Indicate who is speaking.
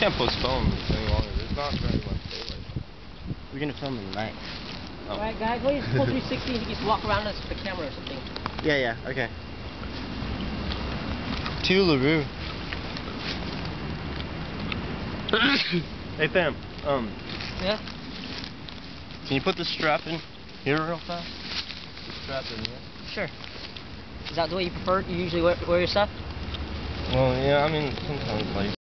Speaker 1: can't postpone any longer. There's not very much daylight.
Speaker 2: We're gonna film in the night.
Speaker 1: Oh.
Speaker 3: Alright guys, when you pull 360, you can just walk around us with the camera or something.
Speaker 2: Yeah, okay. To LaRue.
Speaker 1: Hey fam,
Speaker 3: Yeah?
Speaker 2: Can you put the strap in here real fast?
Speaker 1: the strap in here.
Speaker 3: Sure. Is that the way you prefer? You usually wear your stuff?
Speaker 1: Well, yeah, I mean, sometimes like.